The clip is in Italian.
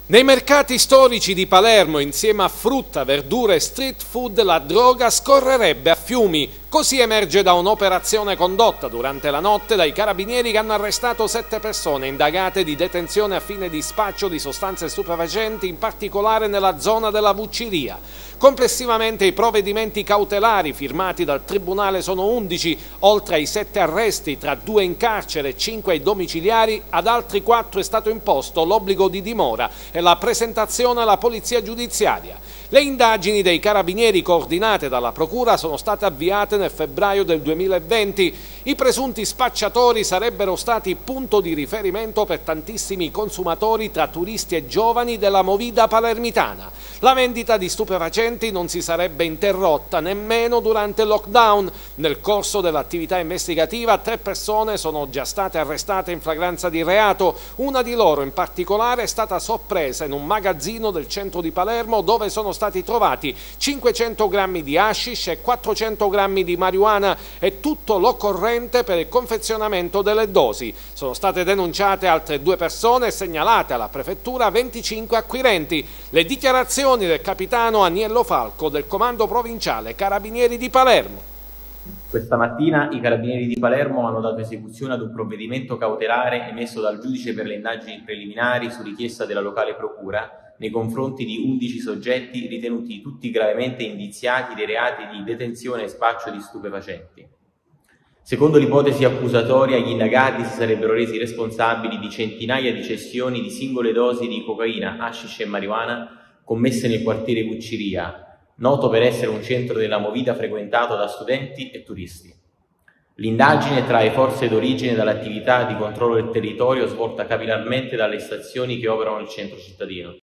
Nei mercati storici di Palermo, insieme a frutta, verdure e street food, la droga scorrerebbe a fiumi. Così emerge da un'operazione condotta durante la notte dai carabinieri che hanno arrestato 7 persone indagate di detenzione a fine di spaccio di sostanze stupefacenti, in particolare nella zona della Vucciria. Complessivamente i provvedimenti cautelari firmati dal Tribunale sono 11, oltre ai 7 arresti, tra 2 in carcere e 5 ai domiciliari. Ad altri 4 è stato imposto l'obbligo di dimora e la presentazione alla polizia giudiziaria. Le indagini dei carabinieri coordinate dalla procura sono state avviate nel febbraio del 2020. I presunti spacciatori sarebbero stati punto di riferimento per tantissimi consumatori tra turisti e giovani della movida palermitana. La vendita di stupefacenti non si sarebbe interrotta nemmeno durante il lockdown. Nel corso dell'attività investigativa 3 persone sono già state arrestate in flagranza di reato. Una di loro in particolare è stata sorpresa in un magazzino del centro di Palermo, dove sono stati trovati 500 grammi di hashish e 400 grammi di marijuana e tutto l'occorrente per il confezionamento delle dosi. Sono state denunciate altre 2 persone e segnalate alla prefettura 25 acquirenti. Le dichiarazioni del capitano Aniello Falco del Comando Provinciale Carabinieri di Palermo. Questa mattina i Carabinieri di Palermo hanno dato esecuzione ad un provvedimento cautelare emesso dal giudice per le indagini preliminari su richiesta della locale procura nei confronti di 11 soggetti ritenuti tutti gravemente indiziati dei reati di detenzione e spaccio di stupefacenti. Secondo l'ipotesi accusatoria, gli indagati si sarebbero resi responsabili di centinaia di cessioni di singole dosi di cocaina, hashish e marijuana commesse nel quartiere Vucciria, noto per essere un centro della movida frequentato da studenti e turisti. L'indagine trae forze d'origine dall'attività di controllo del territorio svolta capillarmente dalle stazioni che operano nel centro cittadino.